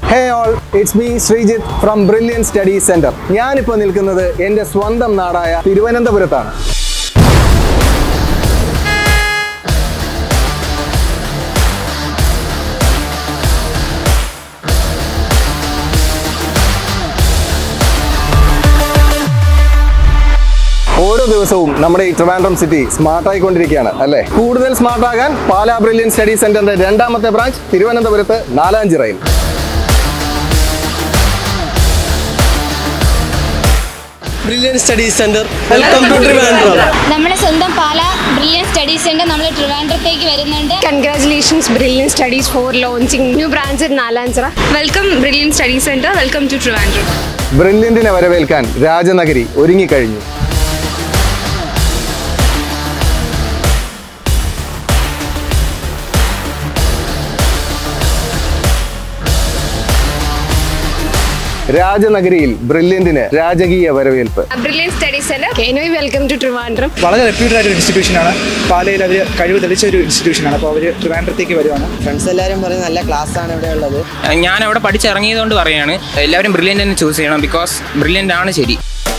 Hey all, it's me Srijit from Brilliant Study Center. ഞാനിപ്പോൾ നിൽക്കുന്നത് എൻ്റെ സ്വന്തം നാടായ തിരുവനന്തപുരത്താണ്. ഓരോ ദിവസവും നമ്മുടെ ഈ ട്രിവാൻഡ്രം സിറ്റി സ്മാർട്ടായിക്കൊണ്ടിരിക്കുകയാണ് അല്ലേ? കൂടുതൽ സ്മാർട്ടാകാൻ പാലാ ബ്രില്യൻറ്റ് സ്റ്റഡി സെന്ററിന്റെ രണ്ടാമത്തെ ബ്രാഞ്ച് തിരുവനന്തപുരത്ത് നാലാഞ്ചിറയിൽ. Brilliant Study Center. Welcome to Trivandrum. നമ്മുടെ സ്വന്തം പാലാ ബ്രില്യൻറ്റ് സ്റ്റഡി സെന്റർ നമ്മൾ ട്രിവാൻഡ്രത്തേക്ക് വരുന്നുണ്ട്. Congratulations Brilliant Studies for launching new branch in Nalanchira. Welcome Brilliant Study Center. Welcome to Trivandrum. ബ്രില്യന്റിനെ വരവേൽക്കാൻ രാജനഗരി ഒരുങ്ങിക്കഴിഞ്ഞു. രാജനഗരിയിൽ ബ്രില്യന്റിന് രാജകീയ വരവേൽപ്പ്. Brilliant Study Center. Can we welcome to Trivandrum? വളരെ reputed ആയിട്ട് ഒരു ഇൻസ്റ്റിറ്റ്യൂഷനാണ്. പാലയിൽ അവർ കഴിവ് തെളിച്ച ഒരു ഇൻസ്റ്റിറ്റ്യൂഷനാണ്. അപ്പോൾ അവർ ട്രിവാൻഡ്രത്തേക്ക് വരുവാണ്. ഫ്രണ്ട്സ് എല്ലാവരും പറയും നല്ല ക്ലാസ് ആണ് ഇവിടെ ഉള്ളത്. ഞാൻ അവിടെ പഠിച്ചിറങ്ങിയതുകൊണ്ട് പറയാണ് എല്ലാവരും ബ്രില്യൻ്റ് തന്നെ ചൂസ് ചെയ്യണം. ബിക്കോസ് ബ്രില്യൻ്റ് ആണ് ശരി.